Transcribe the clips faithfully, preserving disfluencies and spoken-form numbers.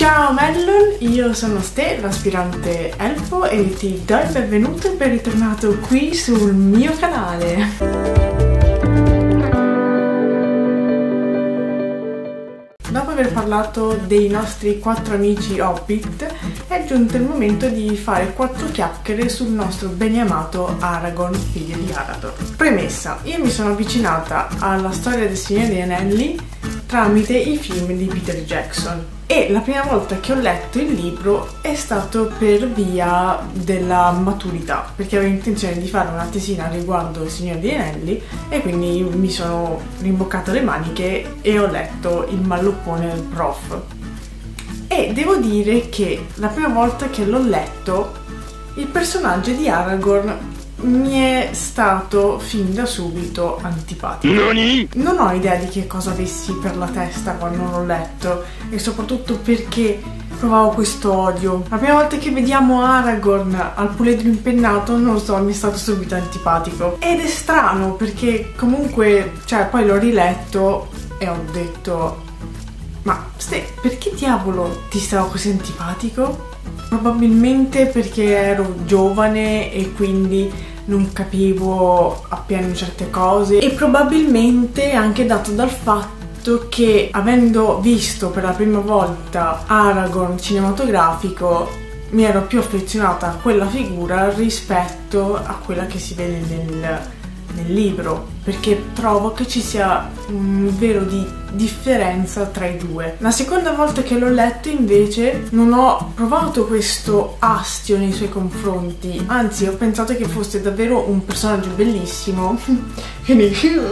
Ciao Mellon, io sono Ste, l'aspirante elfo, e ti do il benvenuto e ben ritornato qui sul mio canale. Dopo aver parlato dei nostri quattro amici Hobbit, è giunto il momento di fare quattro chiacchiere sul nostro beniamato Aragorn, figlio di Arador. Premessa, io mi sono avvicinata alla storia del Signore degli Anelli tramite i film di Peter Jackson. E la prima volta che ho letto il libro è stato per via della maturità, perché avevo intenzione di fare una tesina riguardo il Signore degli Anelli e quindi mi sono rimboccata le maniche e ho letto il malloppone del prof. E devo dire che la prima volta che l'ho letto, il personaggio di Aragorn mi è stato fin da subito antipatico. Nani? Non ho idea di che cosa avessi per la testa quando l'ho letto e soprattutto perché provavo questo odio. La prima volta che vediamo Aragorn al puledro impennato, non lo so, mi è stato subito antipatico. Ed è strano perché comunque, cioè, poi l'ho riletto e ho detto: ma Ste, perché diavolo ti stavo così antipatico? Probabilmente perché ero giovane e quindi non capivo appieno certe cose, e probabilmente anche dato dal fatto che, avendo visto per la prima volta Aragorn cinematografico, mi ero più affezionata a quella figura rispetto a quella che si vede nel, nel libro, perché trovo che ci sia un velo di differenza tra i due. La seconda volta che l'ho letto invece non ho provato questo astio nei suoi confronti, anzi ho pensato che fosse davvero un personaggio bellissimo. Quindi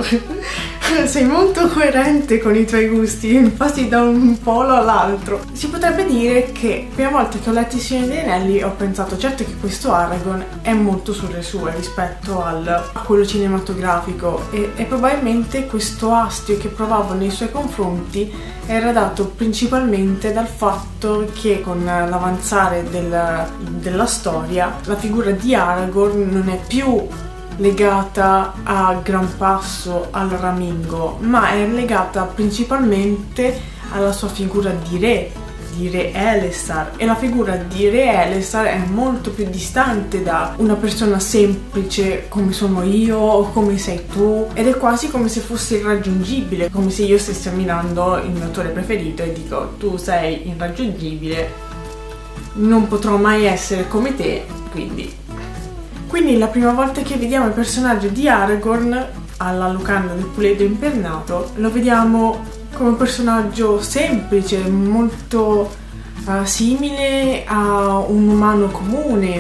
sei molto coerente con i tuoi gusti, passi da un polo all'altro. Si potrebbe dire che la prima volta che ho letto Il Signore degli Anelli ho pensato certo che questo Aragorn è molto sulle sue rispetto al, a quello cinematografico, e, e probabilmente questo astio che provavo nei suoi confronti era dato principalmente dal fatto che con l'avanzare del, della storia la figura di Aragorn non è più legata a gran passo al ramingo, ma è legata principalmente alla sua figura di re, di re Elessar, e la figura di re Elessar è molto più distante da una persona semplice come sono io o come sei tu, ed è quasi come se fosse irraggiungibile, come se io stessi ammirando il mio attore preferito e dico: tu sei irraggiungibile, non potrò mai essere come te, quindi Quindi la prima volta che vediamo il personaggio di Aragorn alla locanda del puledro impernato, lo vediamo come un personaggio semplice, molto uh, simile a un umano comune,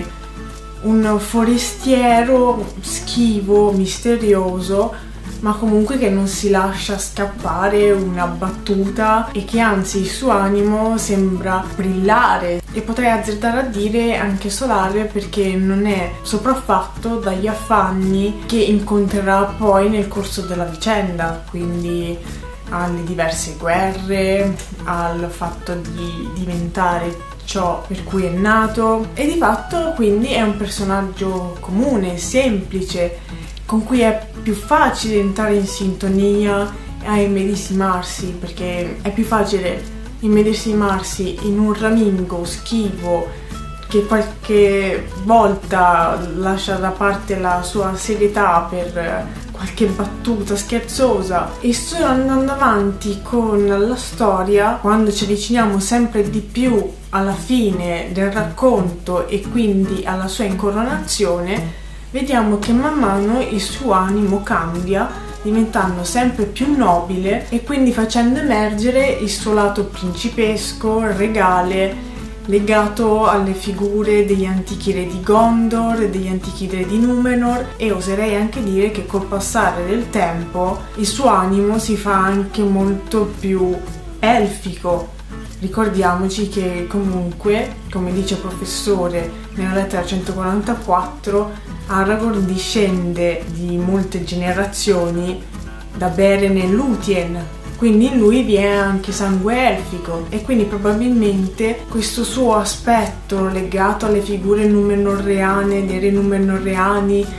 un forestiero schivo, misterioso, ma comunque che non si lascia scappare una battuta e che anzi il suo animo sembra brillare, e potrei azzardare a dire anche solare, perché non è sopraffatto dagli affanni che incontrerà poi nel corso della vicenda, quindi alle diverse guerre, al fatto di diventare ciò per cui è nato, e di fatto quindi è un personaggio comune, semplice, con cui è più facile entrare in sintonia e immedesimarsi, perché è più facile immedesimarsi in un ramingo schivo che qualche volta lascia da parte la sua serietà per qualche battuta scherzosa, e solo andando avanti con la storia, quando ci avviciniamo sempre di più alla fine del racconto e quindi alla sua incoronazione, vediamo che man mano il suo animo cambia, diventando sempre più nobile e quindi facendo emergere il suo lato principesco, regale, legato alle figure degli antichi re di Gondor e degli antichi re di Numenor, e oserei anche dire che col passare del tempo il suo animo si fa anche molto più elfico. Ricordiamoci che comunque, come dice il professore nella lettera centoquarantaquattro, Aragorn discende di molte generazioni da Beren e Lúthien, quindi in lui vi è anche sangue elfico, e quindi probabilmente questo suo aspetto legato alle figure numenorreane, dei re numenorreani,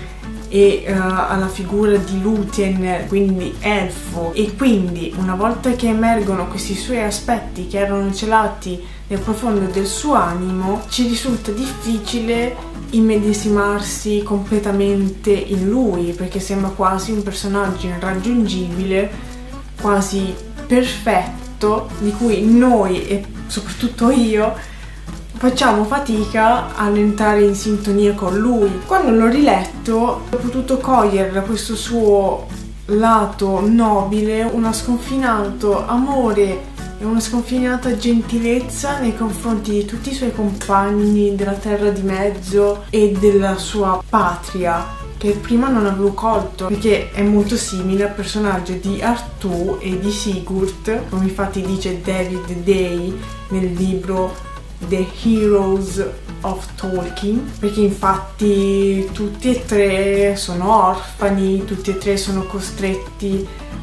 e uh, alla figura di Lúthien, quindi elfo, e quindi una volta che emergono questi suoi aspetti che erano celati nel profondo del suo animo, ci risulta difficile immedesimarsi completamente in lui, perché sembra quasi un personaggio irraggiungibile, quasi perfetto, di cui noi e soprattutto io facciamo fatica ad entrare in sintonia con lui. Quando l'ho riletto ho potuto cogliere da questo suo lato nobile uno sconfinato amore e una sconfinata gentilezza nei confronti di tutti i suoi compagni della Terra di Mezzo e della sua patria, che prima non avevo colto, perché è molto simile al personaggio di Artù e di Sigurd, come infatti dice David Day nel libro The Heroes of Tolkien, perché infatti tutti e tre sono orfani, tutti e tre sono costretti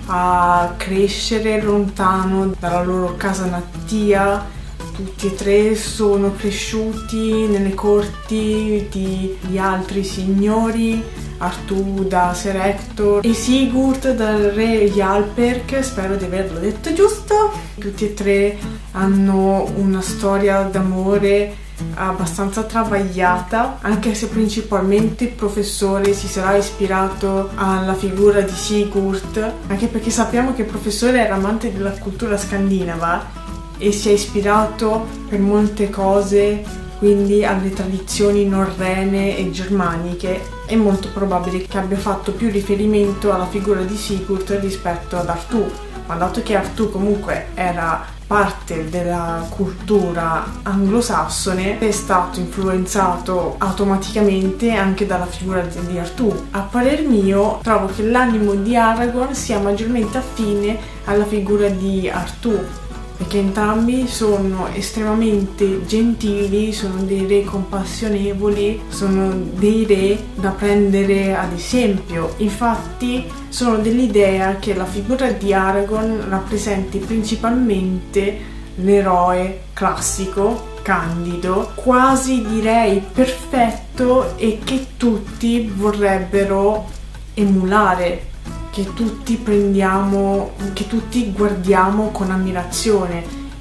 a crescere lontano dalla loro casa natia, tutti e tre sono cresciuti nelle corti di, di altri signori, Artù da Ser Ector e Sigurd dal re Jarlperk, spero di averlo detto giusto. Tutti e tre hanno una storia d'amore abbastanza travagliata, anche se principalmente il professore si sarà ispirato alla figura di Sigurd, anche perché sappiamo che il professore era amante della cultura scandinava e si è ispirato per molte cose quindi alle tradizioni norrene e germaniche. È molto probabile che abbia fatto più riferimento alla figura di Sigurd rispetto ad Artù, ma dato che Artù comunque era parte della cultura anglosassone, è stato influenzato automaticamente anche dalla figura di Artù. A parer mio, trovo che l'animo di Aragorn sia maggiormente affine alla figura di Artù, perché entrambi sono estremamente gentili, sono dei re compassionevoli, sono dei re da prendere ad esempio. Infatti sono dell'idea che la figura di Aragorn rappresenti principalmente l'eroe classico, candido, quasi direi perfetto, e che tutti vorrebbero emulare, che tutti prendiamo, che tutti guardiamo con ammirazione.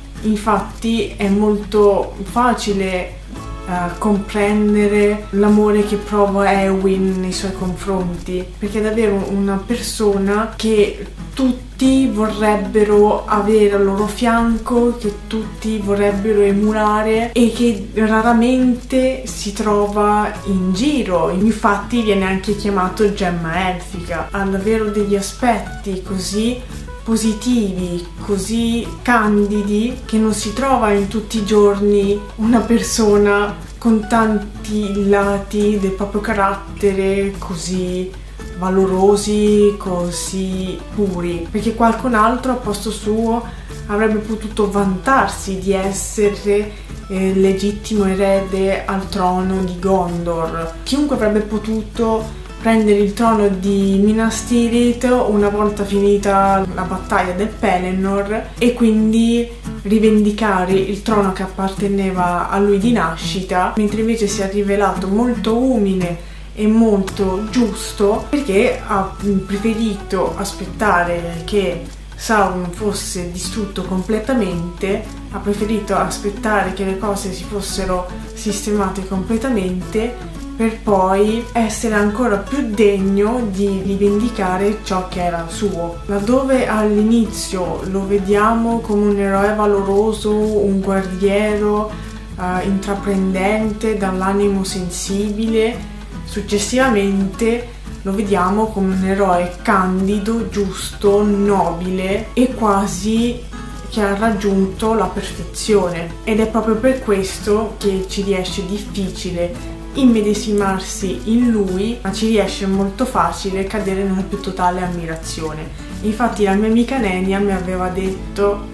Infatti è molto facile uh, comprendere l'amore che prova Éowyn nei suoi confronti, perché è davvero una persona che tutti vorrebbero avere al loro fianco, che tutti vorrebbero emulare e che raramente si trova in giro. Infatti viene anche chiamato gemma elfica. Ha davvero degli aspetti così positivi, così candidi, che non si trova in tutti i giorni una persona con tanti lati del proprio carattere così valorosi, così puri, perché qualcun altro a posto suo avrebbe potuto vantarsi di essere eh, legittimo erede al trono di Gondor. Chiunque avrebbe potuto prendere il trono di Minas Tirith una volta finita la battaglia del Pelennor e quindi rivendicare il trono che apparteneva a lui di nascita, mentre invece si è rivelato molto umile e molto giusto, perché ha preferito aspettare che Sauron fosse distrutto completamente, ha preferito aspettare che le cose si fossero sistemate completamente per poi essere ancora più degno di rivendicare ciò che era suo. Laddove all'inizio lo vediamo come un eroe valoroso, un guerriero eh, intraprendente, dall'animo sensibile, successivamente lo vediamo come un eroe candido, giusto, nobile e quasi che ha raggiunto la perfezione. Ed è proprio per questo che ci riesce difficile immedesimarsi in lui, ma ci riesce molto facile cadere nella più totale ammirazione. Infatti la mia amica Nenia mi aveva detto,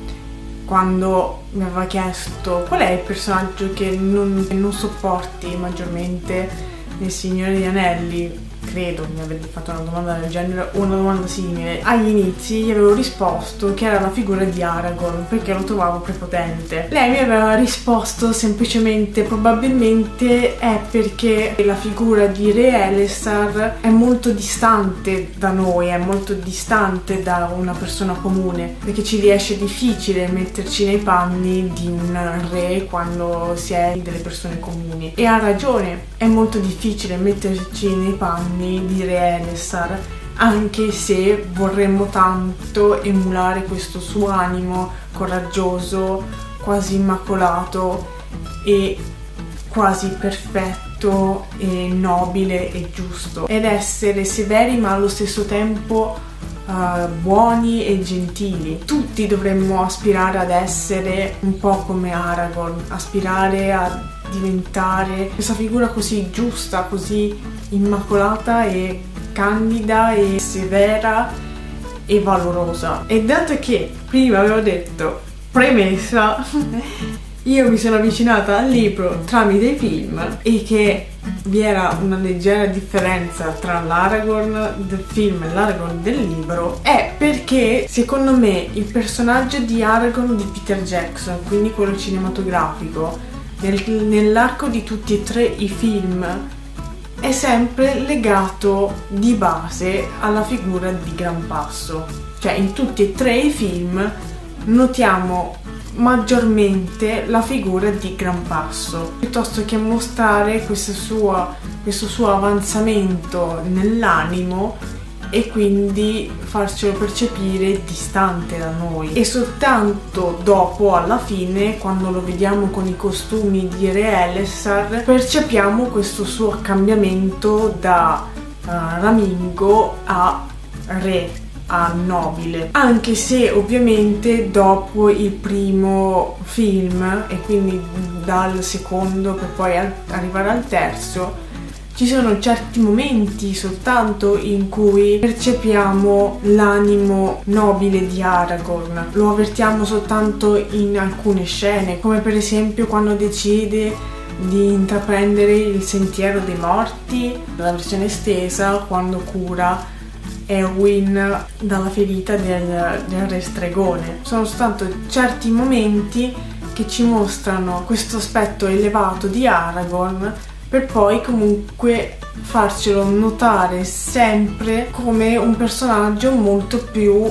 quando mi aveva chiesto qual è il personaggio che non, non sopporti maggiormente nel Signore degli Anelli, credo mi avete fatto una domanda del genere o una domanda simile. Agli inizi gli avevo risposto che era la figura di Aragorn perché lo trovavo prepotente. Lei mi aveva risposto semplicemente probabilmente è perché la figura di Re Elessar è molto distante da noi, è molto distante da una persona comune, perché ci riesce difficile metterci nei panni di un re quando si è delle persone comuni. E ha ragione, è molto difficile metterci nei panni di Re Elessar, anche se vorremmo tanto emulare questo suo animo coraggioso, quasi immacolato e quasi perfetto e nobile e giusto, ed essere severi ma allo stesso tempo Uh, buoni e gentili. Tutti dovremmo aspirare ad essere un po' come Aragorn, aspirare a diventare questa figura così giusta, così immacolata e candida e severa e valorosa. E dato che prima avevo detto premessa, io mi sono avvicinata al libro tramite i film e che vi era una leggera differenza tra l'Aragorn del film e l'Aragorn del libro è perché secondo me il personaggio di Aragorn di Peter Jackson, quindi quello cinematografico, nel, nell'arco di tutti e tre i film è sempre legato di base alla figura di Grampasso. Cioè in tutti e tre i film notiamo maggiormente la figura di Grampasso, piuttosto che mostrare questo suo, questo suo avanzamento nell'animo e quindi farcelo percepire distante da noi. E soltanto dopo, alla fine, quando lo vediamo con i costumi di Re Elessar, percepiamo questo suo cambiamento da uh, Ramingo a re, a nobile, anche se ovviamente dopo il primo film e quindi dal secondo per poi al- arrivare al terzo ci sono certi momenti soltanto in cui percepiamo l'animo nobile di Aragorn, lo avvertiamo soltanto in alcune scene, come per esempio quando decide di intraprendere il sentiero dei morti, la versione estesa, quando cura Éowyn dalla ferita del, del re stregone. Sono soltanto certi momenti che ci mostrano questo aspetto elevato di Aragorn per poi comunque farcelo notare sempre come un personaggio molto più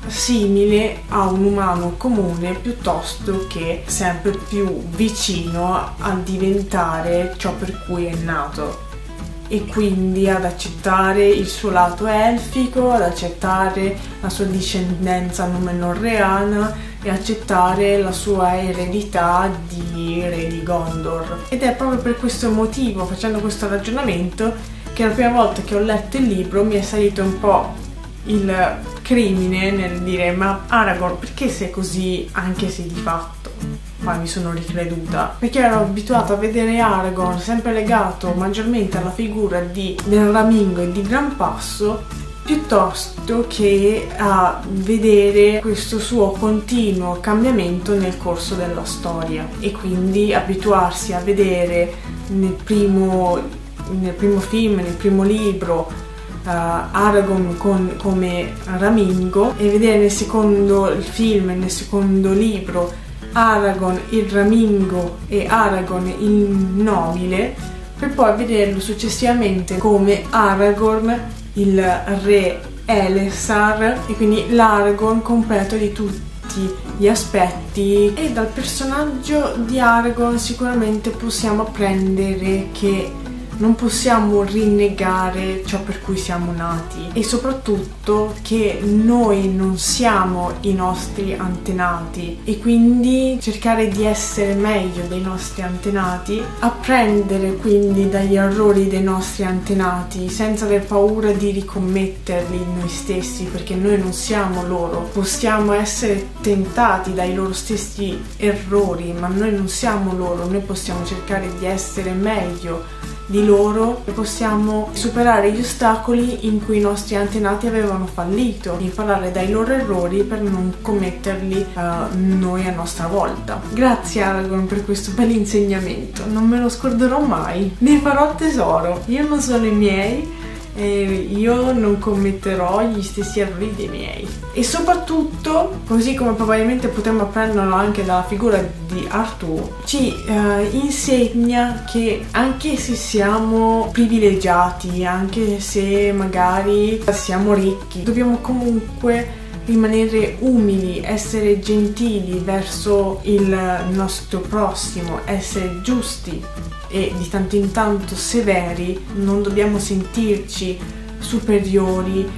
simile a un umano comune piuttosto che sempre più vicino a diventare ciò per cui è nato, e quindi ad accettare il suo lato elfico, ad accettare la sua discendenza numenoriana e accettare la sua eredità di re di Gondor. Ed è proprio per questo motivo, facendo questo ragionamento, che la prima volta che ho letto il libro mi è salito un po' il crimine nel dire: ma Aragorn perché sei così, anche se di fatto poi mi sono ricreduta, perché ero abituata a vedere Aragorn sempre legato maggiormente alla figura di del Ramingo e di Grampasso piuttosto che a vedere questo suo continuo cambiamento nel corso della storia, e quindi abituarsi a vedere nel primo, nel primo film, nel primo libro Uh, Aragorn con, come Ramingo, e vedere nel secondo film e nel secondo libro Aragorn il Ramingo e Aragorn il nobile, per poi vederlo successivamente come Aragorn il re Elessar, e quindi l'Aragorn completo di tutti gli aspetti. E dal personaggio di Aragorn sicuramente possiamo apprendere che non possiamo rinnegare ciò per cui siamo nati, e soprattutto che noi non siamo i nostri antenati, e quindi cercare di essere meglio dei nostri antenati, apprendere quindi dagli errori dei nostri antenati senza aver paura di ricommetterli noi stessi, perché noi non siamo loro. Possiamo essere tentati dai loro stessi errori, ma noi non siamo loro. Noi possiamo cercare di essere meglio di loro e possiamo superare gli ostacoli in cui i nostri antenati avevano fallito, imparare dai loro errori per non commetterli uh, noi a nostra volta. Grazie Aragorn per questo bel insegnamento, non me lo scorderò mai, ne farò tesoro, io non solo i miei e io non commetterò gli stessi errori dei miei. E soprattutto, così come probabilmente potremmo apprenderlo anche dalla figura di Arthur, ci eh, insegna che anche se siamo privilegiati, anche se magari siamo ricchi, dobbiamo comunque rimanere umili, essere gentili verso il nostro prossimo, essere giusti e di tanto in tanto severi. Non dobbiamo sentirci superiori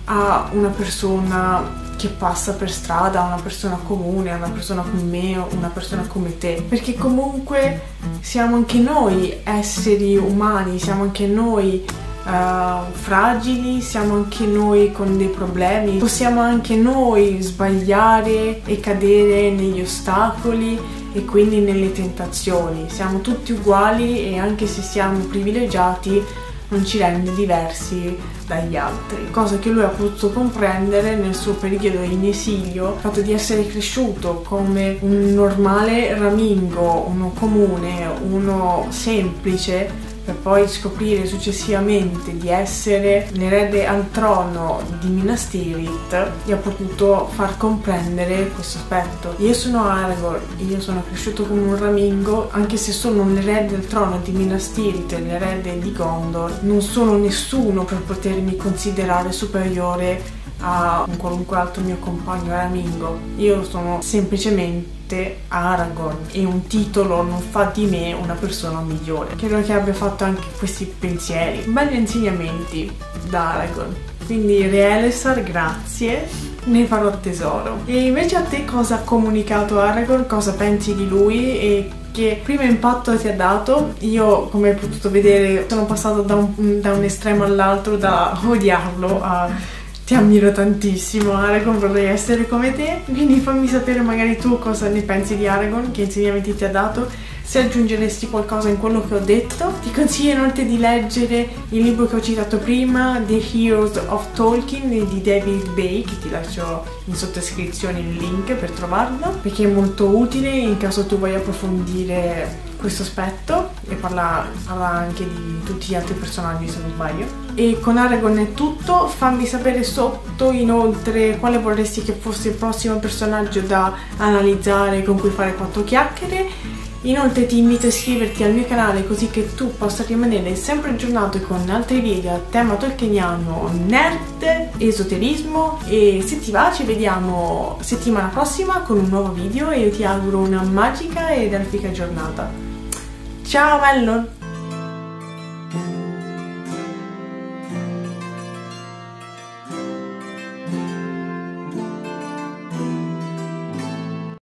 a una persona che passa per strada, a una persona comune, a una persona come me o una persona come te, perché comunque siamo anche noi esseri umani, siamo anche noi Uh, fragili, siamo anche noi con dei problemi, possiamo anche noi sbagliare e cadere negli ostacoli e quindi nelle tentazioni. Siamo tutti uguali e anche se siamo privilegiati non ci rende diversi dagli altri, cosa che lui ha potuto comprendere nel suo periodo in esilio, il fatto di essere cresciuto come un normale ramingo, uno comune, uno semplice, per poi scoprire successivamente di essere l'erede al trono di Minas Tirith. Gli ha potuto far comprendere questo aspetto. Io sono Aragorn, io sono cresciuto come un ramingo, anche se sono l'erede al trono di Minas Tirith e l'erede di Gondor, non sono nessuno per potermi considerare superiore a un qualunque altro mio compagno ramingo. Io sono semplicemente Aragorn e un titolo non fa di me una persona migliore. Credo che abbia fatto anche questi pensieri, belli insegnamenti da Aragorn. Quindi Reelessar, grazie, ne farò tesoro. E invece a te cosa ha comunicato Aragorn? Cosa pensi di lui e che primo impatto ti ha dato? Io, come hai potuto vedere, sono passato da un, da un estremo all'altro, da odiarlo a ti ammiro tantissimo Aragorn, vorrei essere come te. Quindi fammi sapere magari tu cosa ne pensi di Aragorn, che insegnamenti ti ha dato, se aggiungeresti qualcosa in quello che ho detto. Ti consiglio inoltre di leggere il libro che ho citato prima, The Heroes of Tolkien di David Bay, che ti lascio in sottoscrizione il link per trovarlo, perché è molto utile in caso tu voglia approfondire questo aspetto, e parla, parla anche di tutti gli altri personaggi se non sbaglio. E con Aragorn è tutto. Fammi sapere sotto inoltre quale vorresti che fosse il prossimo personaggio da analizzare, con cui fare quattro chiacchiere. Inoltre ti invito a iscriverti al mio canale così che tu possa rimanere sempre aggiornato con altri video a tema tolkieniano, nerd, esoterismo. E se ti va ci vediamo settimana prossima con un nuovo video e io ti auguro una magica ed elfica giornata. Ciao Mellon!